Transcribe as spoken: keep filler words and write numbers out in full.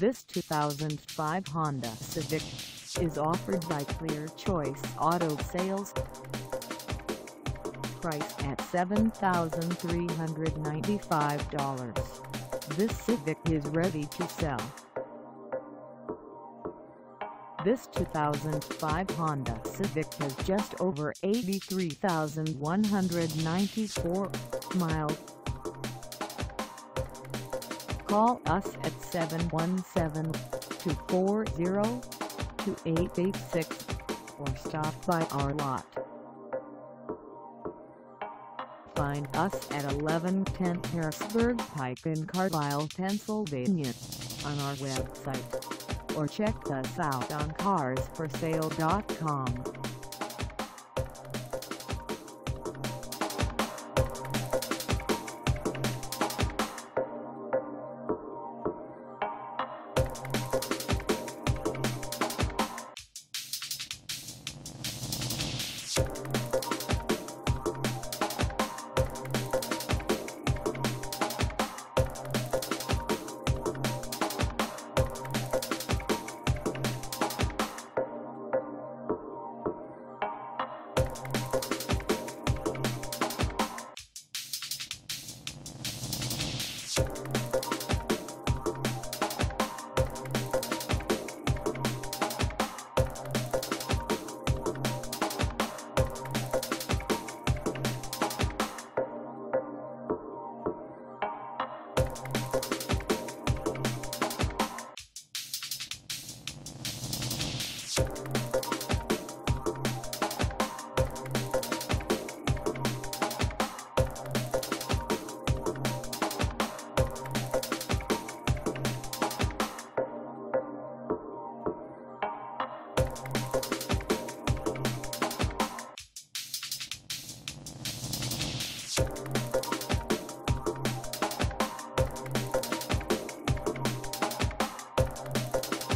This two thousand five Honda Civic is offered by Clear Choice Auto Sales. Price at seven thousand three hundred ninety-five dollars. This Civic is ready to sell. This two thousand five Honda Civic has just over eighty-three thousand one hundred ninety-four miles. Call us at seven one seven, two four zero, two eight eight six or stop by our lot. Find us at eleven ten Harrisburg Pike in Carlisle, Pennsylvania on our website, or check us out on cars for sale dot com. You